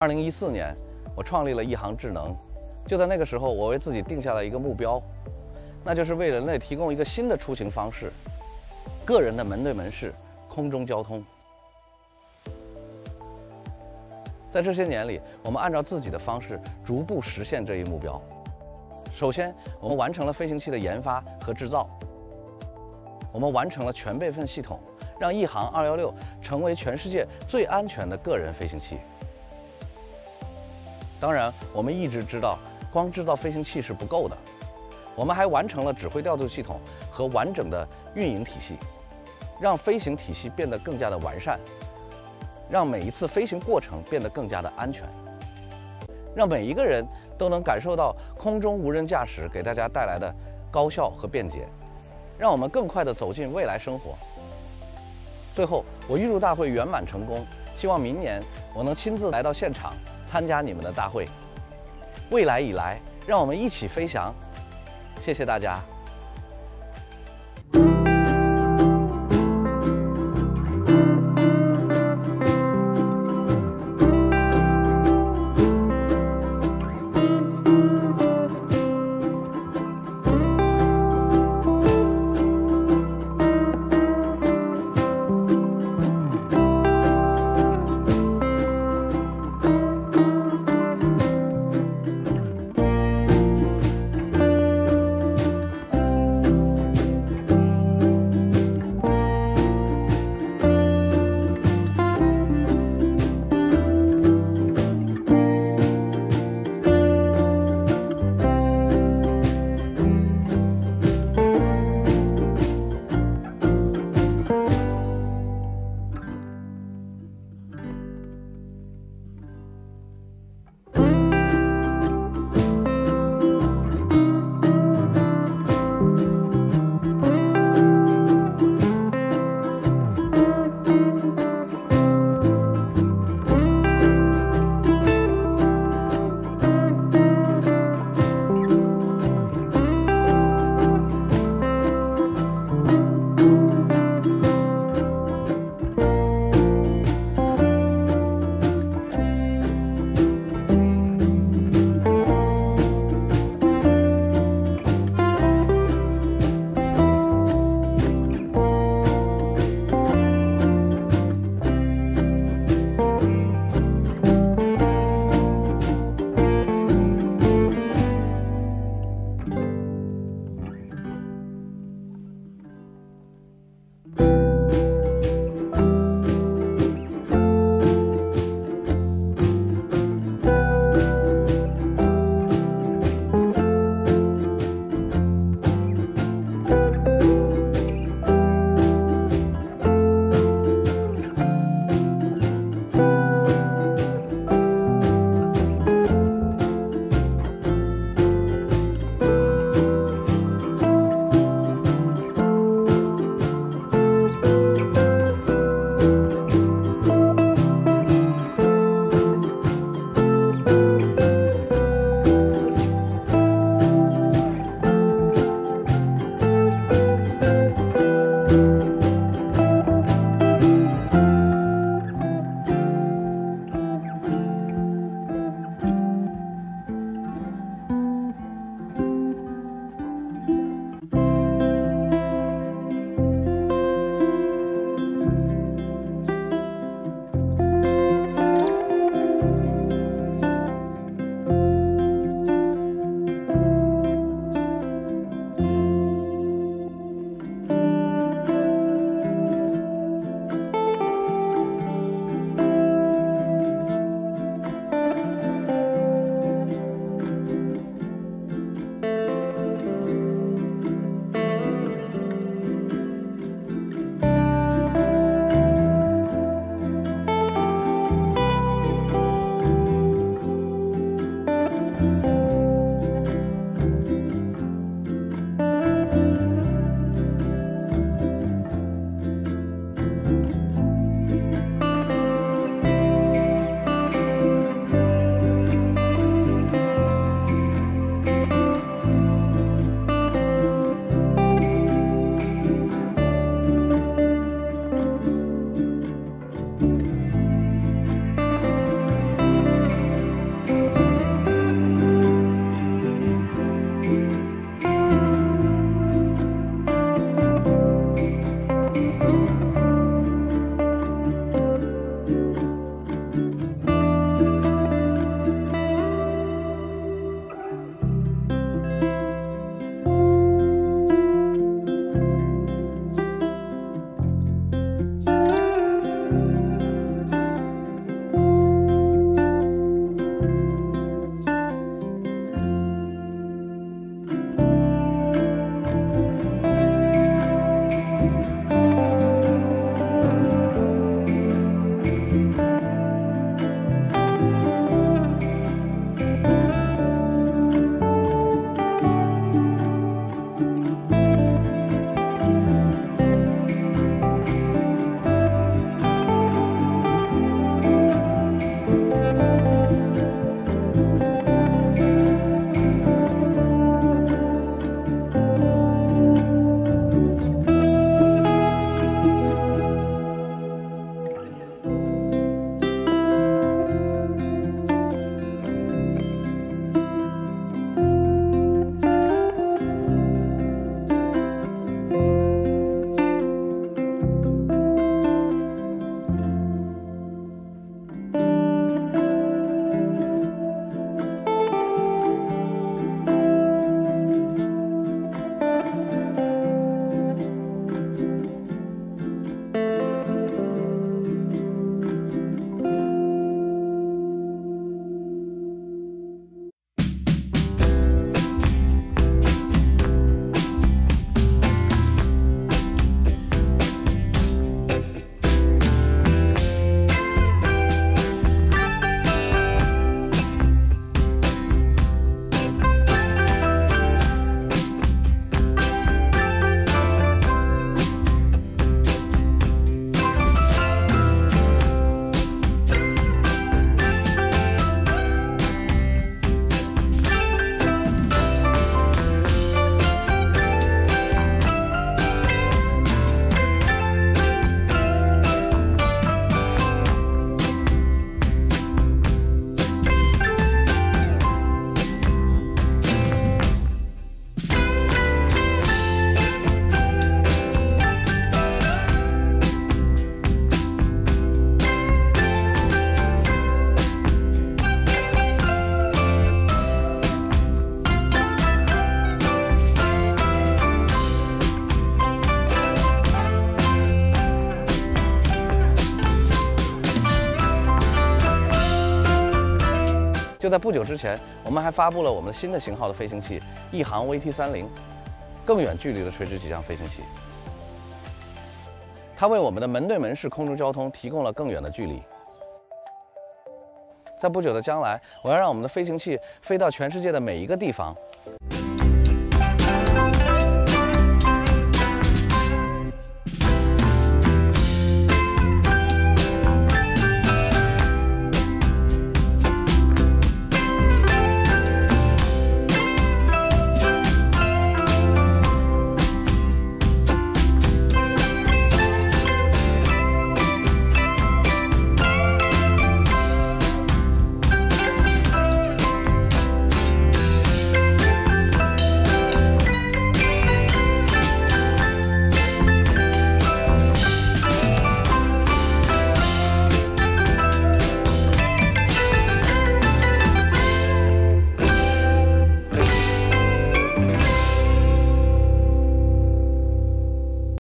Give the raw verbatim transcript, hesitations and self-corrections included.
二零一四年，我创立了一航智能。就在那个时候，我为自己定下了一个目标，那就是为人类提供一个新的出行方式——个人的门对门式空中交通。在这些年里，我们按照自己的方式逐步实现这一目标。首先，我们完成了飞行器的研发和制造，我们完成了全备份系统，让一航二一六成为全世界最安全的个人飞行器。当然，我们一直知道，光制造飞行器是不够的，我们还完成了指挥调度系统和完整的运营体系，让飞行体系变得更加的完善，让每一次飞行过程变得更加的安全，让每一个人都能感受到空中无人驾驶给大家带来的高效和便捷，让我们更快地走进未来生活。最后，我预祝大会圆满成功，希望明年我能亲自来到现场参加你们的大会。未来已来，让我们一起飞翔。谢谢大家。 就在不久之前，我们还发布了我们的新的型号的飞行器翼航 V T 三十，更远距离的垂直起降飞行器。它为我们的门对门式空中交通提供了更远的距离。在不久的将来，我要让我们的飞行器飞到全世界的每一个地方，